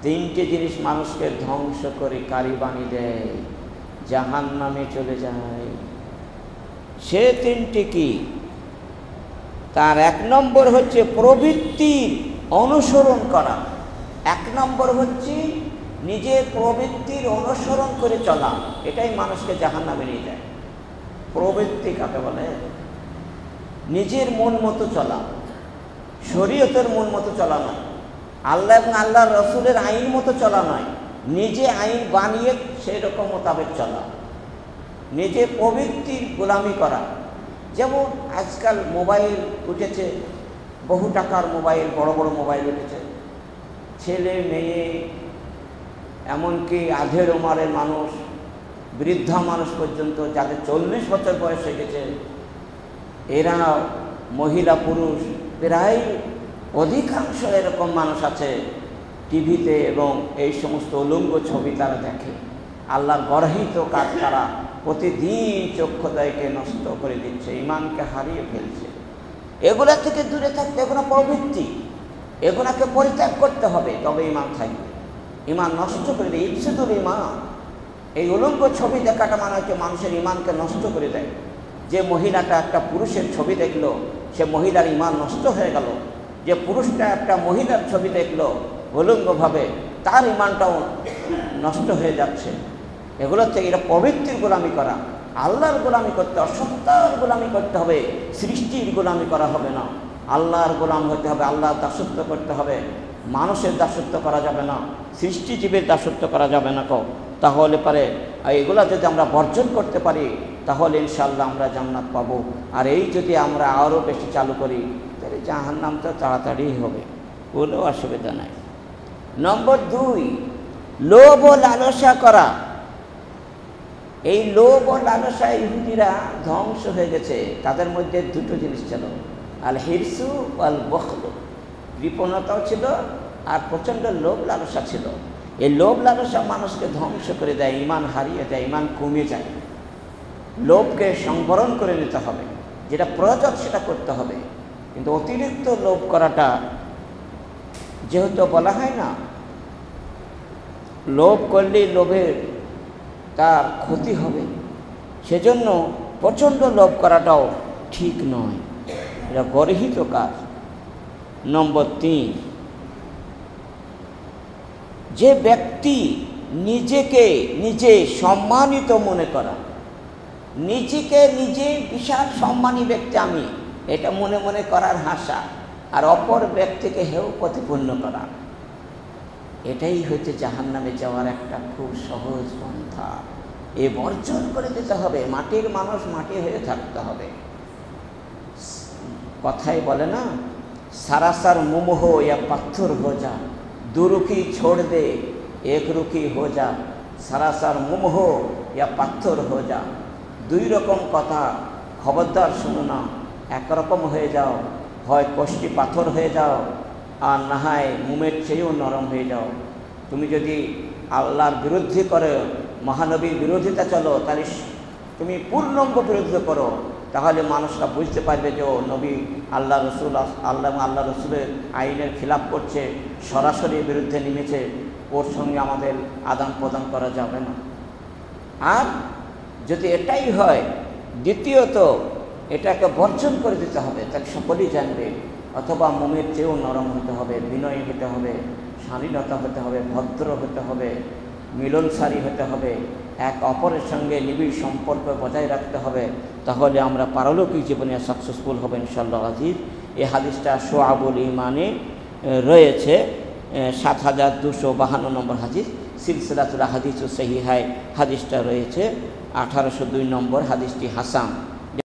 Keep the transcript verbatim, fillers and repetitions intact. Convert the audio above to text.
তিনটি জিনিস মানুষকে ধ্বংস করে কারি বানিয়ে দেয়, জাহান্নামে চলে যায়। সে তিনটি কি? তার এক নম্বর হচ্ছে প্রবৃত্তির অনুসরণ করা। এক নম্বর হচ্ছে নিজের প্রবৃত্তির অনুসরণ করে চলা, এটাই মানুষকে জাহান্নামে নিয়ে যায়। প্রবৃত্তি কাকে বলে? নিজের মন মতো চলা, শরীয়তের মন মতো চলা নয়, আল্লাহ এবং আল্লাহর রসুলের আইন মতো চলা নয়, নিজে আইন বানিয়ে সেই রকম মোতাবেক চলা, নিজে প্রবৃত্তির গোলামি করা। যেমন আজকাল মোবাইল উঠেছে, বহু টাকার মোবাইল, বড় বড় মোবাইল উঠেছে, ছেলে মেয়ে এমনকি আধের উমারের মানুষ, বৃদ্ধা মানুষ পর্যন্ত, যাদের চল্লিশ বছর বয়স হয়ে গেছে, এরা মহিলা পুরুষ প্রায় অধিকাংশ এরকম মানুষ আছে টিভিতে এবং এই সমস্ত উলঙ্গ ছবি তারা দেখে। আল্লাহর গর্হিত কাজ তারা প্রতিদিন চক্ষুদয়কে নষ্ট করে দিচ্ছে, ইমানকে হারিয়ে ফেলছে। এগুলা থেকে দূরে থাকতে, এগুলো প্রবৃত্তি, এগুলাকে পরিত্যাগ করতে হবে, তবে ইমান থাকবে। ইমান নষ্ট করে দেয়, ইফসাদুল ইমান। এই উলঙ্গ ছবি দেখাটা মানে হচ্ছে মানুষের ইমানকে নষ্ট করে দেয়। যে মহিলাটা একটা পুরুষের ছবি দেখলো, সে মহিলার ইমান নষ্ট হয়ে গেল। যে পুরুষটা একটা মহিলার ছবি দেখলো উলঙ্গভাবে, তার ইমানটাও নষ্ট হয়ে যাচ্ছে। এগুলোর থেকে এটা প্রবৃত্তির গোলামি করা। আল্লাহর গোলামি করতে হবে, সত্তার গোলামি করতে হবে, সৃষ্টির গোলামি করা হবে না। আল্লাহর গোলাম হতে হবে, আল্লাহর দাসত্ব করতে হবে, মানুষের দাসত্ব করা যাবে না, সৃষ্টিজীবের দাসত্ব করা যাবে না। কো তাহলে পারে এগুলা যদি আমরা বর্জন করতে পারি, তাহলে ইনশাআল্লাহ আমরা জান্নাত পাবো। আর এই যদি আমরা আরও বেশি চালু করি, তাহলে জাহান্নাম তো তাড়াতাড়ি হবে, কোনো অসুবিধা নাই। নম্বর দুই, লোভ ও লালসা করা। এই লোভ ও লালসা ইহুদিরা ধ্বংস হয়ে গেছে। তাদের মধ্যে দুটো জিনিস ছিল, আল হিরসু আল বখল। কৃপণতাও ছিল আর প্রচণ্ড লোভ লালসা ছিল। এই লোভ লালসা মানুষকে ধ্বংস করে দেয়, ইমান হারিয়ে দেয়, ইমান কমে যায়। লোভকে সংবরণ করে নিতে হবে, যেটা প্রয়োজন সেটা করতে হবে। কিন্তু অতিরিক্ত লোভ করাটা, যেহেতু বলা হয় না লোভ করলেই লোভের তার ক্ষতি হবে, সেজন্য প্রচণ্ড লোভ করাটাও ঠিক নয়, এটা গর্হিত কাজ। নম্বর তিন, যে ব্যক্তি নিজেকে নিজে সম্মানিত মনে করা, নিজেকে নিজে বিশাল সম্মানী ব্যক্তি আমি, এটা মনে মনে করার হাসা, আর অপর ব্যক্তিকে হেয় প্রতিপন্ন করা, এটাই হচ্ছে জাহান্নামে যাওয়ার একটা খুব সহজ পন্থা। এ বর্জন করে দিতে হবে। মাটির মানুষ মাটি হয়ে থাকতে হবে। কথাই বলে না, সারাসার মুমহ ইয়া পাথর হো যা, দু রুখি ছোড় দে এক রুখি হো যা, সারাসার মুমহ ইয়া পাথর হো যা। দুই রকম কথা, খবরদার শুনো না। একরকম হয়ে যাও, হয় কষ্টি পাথর হয়ে যাও, আর না হয় মোমের চেয়েও নরম হয়ে যাও। তুমি যদি আল্লাহর বিরুদ্ধে করে, মহানবীর বিরোধিতা চলো, তাহলে তুমি পূর্ণাঙ্গ বিরোধিতা করো, তাহলে মানুষরা বুঝতে পারবে যে ও নবী আল্লাহ রসুল আল্লাহ আল্লাহ রসুলের আইনের খিলাফ করছে, সরাসরি বিরুদ্ধে নেমেছে, ওর সঙ্গে আমাদের আদান প্রদান করা যাবে না। আর যদি এটাই হয়, দ্বিতীয়ত এটাকে বর্জন করে দিতে হবে, তাহলে সকলেই জানবে। অথবা মোমের চেয়েও নরম হতে হবে, বিনয়ী হতে হবে, শালীনতা হতে হবে, ভদ্র হতে হবে, মিলনসারী হতে হবে, এক অপরের সঙ্গে নিবিড় সম্পর্ক বজায় রাখতে হবে। তাহলে আমরা পারলৌকিক জীবনে সাকসেসফুল হবে ইনশাআল্লাহ আজিজ। এই হাদিসটা শোয়াবুল ইমানে রয়েছে, সাত হাজার দুশো বাহান্ন নম্বর হাদিস। সিলসিলাতুল হাদিস ও সহিহায় হাদিসটা রয়েছে আঠারোশো দুই নম্বর হাদিসটি হাসান।